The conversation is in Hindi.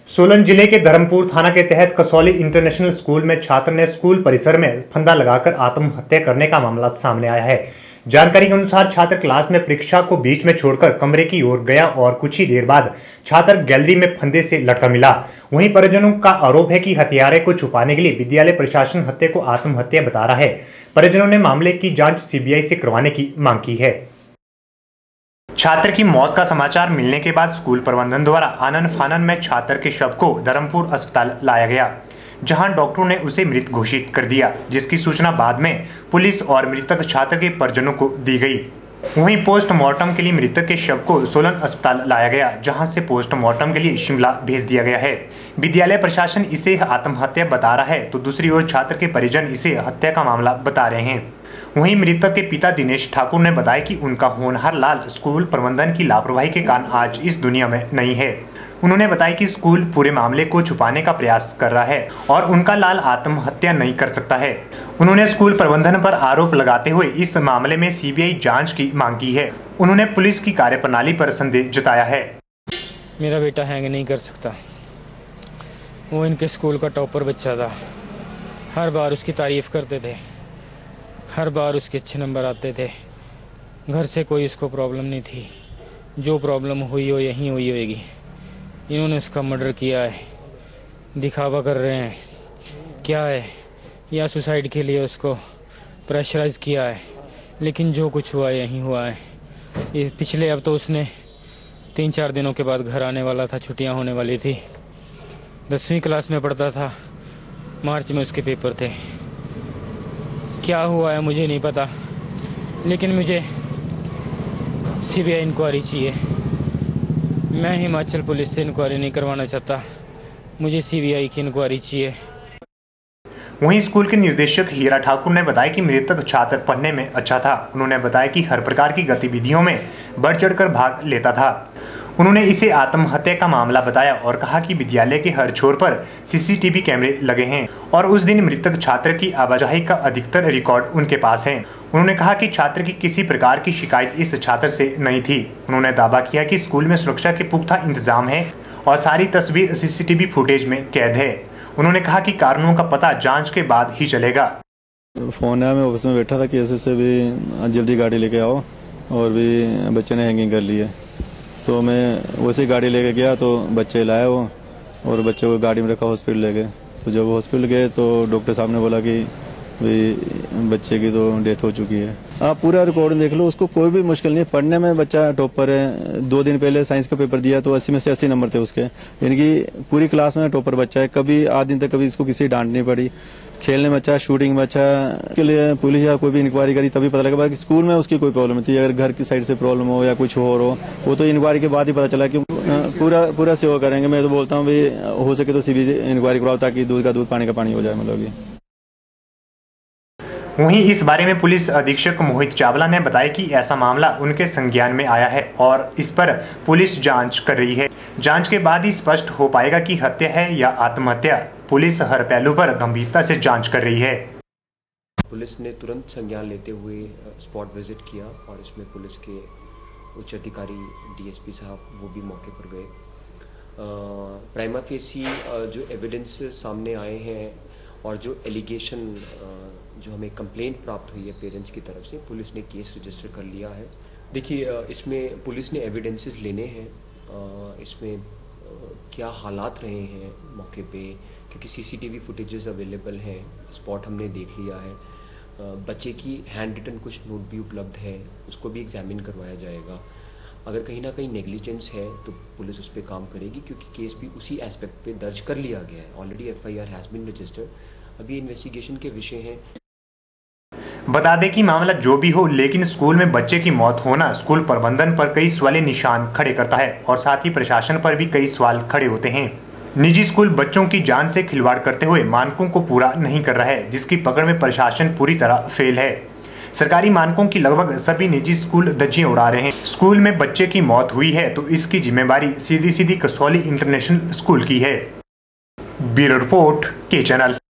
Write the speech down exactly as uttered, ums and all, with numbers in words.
सोलन जिले के धर्मपुर थाना के तहत कसौली इंटरनेशनल स्कूल में छात्र ने स्कूल परिसर में फंदा लगाकर आत्महत्या करने का मामला सामने आया है। जानकारी के अनुसार छात्र क्लास में परीक्षा को बीच में छोड़कर कमरे की ओर गया और कुछ ही देर बाद छात्र गैलरी में फंदे से लटका मिला। वहीं परिजनों का आरोप है कि हत्यारे को छुपाने के लिए विद्यालय प्रशासन हत्या को आत्महत्या बता रहा है। परिजनों ने मामले की जाँच सीबीआई से करवाने की मांग की है। छात्र की मौत का समाचार मिलने के बाद स्कूल प्रबंधन द्वारा आनन फानन में छात्र के शव को धर्मपुर अस्पताल लाया गया, जहां डॉक्टरों ने उसे मृत घोषित कर दिया, जिसकी सूचना बाद में पुलिस और मृतक छात्र के परिजनों को दी गई। वहीं पोस्टमार्टम के लिए मृतक के शव को सोलन अस्पताल लाया गया, जहां से पोस्टमार्टम के लिए शिमला भेज दिया गया है। विद्यालय प्रशासन इसे आत्महत्या बता रहा है, तो दूसरी ओर छात्र के परिजन इसे हत्या का मामला बता रहे हैं। वहीं मृतक के पिता दिनेश ठाकुर ने बताया कि उनका होनहार लाल स्कूल प्रबंधन की लापरवाही के कारण आज इस दुनिया में नहीं है। उन्होंने बताया कि स्कूल पूरे मामले को छुपाने का प्रयास कर रहा है और उनका लाल आत्महत्या नहीं कर सकता है। उन्होंने स्कूल प्रबंधन पर आरोप लगाते हुए इस मामले में सीबीआई जांच की मांग की है। उन्होंने पुलिस की कार्यप्रणाली पर संदेह जताया है। मेरा बेटा हैंग नहीं कर सकता, वो इनके स्कूल का टॉपर बच्चा था। हर बार उसकी तारीफ करते थे, हर बार उसके अच्छे नंबर आते थे। घर से कोई उसको प्रॉब्लम नहीं थी। जो प्रॉब्लम हुई हो यहीं हुई होगी। इन्होंने उसका मर्डर किया है, दिखावा कर रहे हैं क्या है, या सुसाइड के लिए उसको प्रेशराइज किया है। लेकिन जो कुछ हुआ यहीं हुआ है। ये पिछले अब तो उसने तीन चार दिनों के बाद घर आने वाला था, छुट्टियां होने वाली थी। दसवीं क्लास में पढ़ता था, मार्च में उसके पेपर थे। क्या हुआ है मुझे नहीं पता, लेकिन मुझे सीबीआई इंक्वायरी चाहिए। मैं हिमाचल पुलिस से इंक्वायरी नहीं करवाना चाहता, मुझे सीबीआई की इंक्वायरी चाहिए। वहीं स्कूल के निदेशक हीरा ठाकुर ने बताया कि मृतक छात्र पढ़ने में अच्छा था। उन्होंने बताया कि हर प्रकार की गतिविधियों में बढ़ चढ़कर भाग लेता था। उन्होंने इसे आत्महत्या का मामला बताया और कहा कि विद्यालय के हर छोर पर सीसीटीवी कैमरे लगे हैं और उस दिन मृतक छात्र की आवाजाही का अधिकतर रिकॉर्ड उनके पास है। उन्होंने कहा कि छात्र की किसी प्रकार की शिकायत इस छात्र से नहीं थी। उन्होंने दावा किया कि स्कूल में सुरक्षा के पुख्ता इंतजाम है और सारी तस्वीर सीसीटीवी फुटेज में कैद है। उन्होंने कहा कि कारणों का पता जांच के बाद ही चलेगा। फोन है, मैं ऑफिस में बैठा था कि ऐसे से भी जल्दी गाड़ी लेके आओ, और भी बच्चे ने हैंगिंग कर ली है। तो मैं वैसे गाड़ी लेके गया तो बच्चे लाए वो, और बच्चे को गाड़ी में रखा, हॉस्पिटल ले गए। तो जब हॉस्पिटल गए तो डॉक्टर साहब ने बोला कि भाई बच्चे की तो डेथ हो चुकी है। आप पूरा रिकॉर्ड देख लो, उसको कोई भी मुश्किल नहीं। पढ़ने में बच्चा टॉपर है। दो दिन पहले साइंस का पेपर दिया तो अस्सी में से अस्सी नंबर थे उसके, यानी कि पूरी क्लास में टॉपर बच्चा है। कभी आठ दिन तक कभी इसको किसी डांट नहीं पड़ी। खेलने में अच्छा, शूटिंग में अच्छा। के लिए पुलिस या कोई भी इंक्वायरी करी तभी पता लगा कि स्कूल में उसकी कोई प्रॉब्लम थी। अगर घर की साइड से प्रॉब्लम हो या कुछ और हो, वो तो इंक्वायरी के बाद ही पता चला कि पूरा पूरा सेवा करेंगे। मैं तो बोलता हूँ भाई हो सके तो सीबीआई इंक्वायरी कराओ, ताकि दूध का दूध पानी का पानी हो जाए। मतलब वहीं इस बारे में पुलिस अधीक्षक मोहित चावला ने बताया कि ऐसा मामला उनके संज्ञान में आया है और इस पर पुलिस जांच कर रही है। जांच के बाद ही स्पष्ट हो पाएगा कि हत्या है या आत्महत्या। पुलिस हर पहलू पर गंभीरता से जांच कर रही है। पुलिस ने तुरंत संज्ञान लेते हुए स्पॉट विजिट किया और इसमें पुलिस के उच्च अधिकारी डीएसपी साहब वो भी मौके पर गए। प्राइमा फेसी जो एविडेंसेस सामने आए हैं और जो एलिगेशन जो हमें कंप्लेंट प्राप्त हुई है पेरेंट्स की तरफ से, पुलिस ने केस रजिस्टर कर लिया है। देखिए, इसमें पुलिस ने एविडेंसेस लेने हैं, इसमें क्या हालात रहे हैं मौके पे, क्योंकि सीसीटीवी फुटेजेस अवेलेबल हैं, स्पॉट हमने देख लिया है। बच्चे की हैंड रिटन कुछ नोट भी उपलब्ध है, उसको भी एग्जामिन करवाया जाएगा। अगर कहीं ना कहीं नेग्लिजेंस है तो पुलिस उस पर काम करेगी, क्योंकि केस भी उसी एस्पेक्ट पे दर्ज कर लिया गया है। Already FIR has been registered. अभी इन्वेस्टिगेशन के विषय हैं। बता दें कि मामला जो भी हो, लेकिन स्कूल में बच्चे की मौत होना स्कूल प्रबंधन पर कई सवालिया निशान खड़े करता है और साथ ही प्रशासन पर भी कई सवाल खड़े होते हैं। निजी स्कूल बच्चों की जान से खिलवाड़ करते हुए मानकों को पूरा नहीं कर रहा है, जिसकी पकड़ में प्रशासन पूरी तरह फेल है। सरकारी मानकों की लगभग सभी निजी स्कूल धज्जियां उड़ा रहे हैं। स्कूल में बच्चे की मौत हुई है तो इसकी जिम्मेवारी सीधी सीधी कसौली इंटरनेशनल स्कूल की है। ब्यूरो रिपोर्ट के चैनल।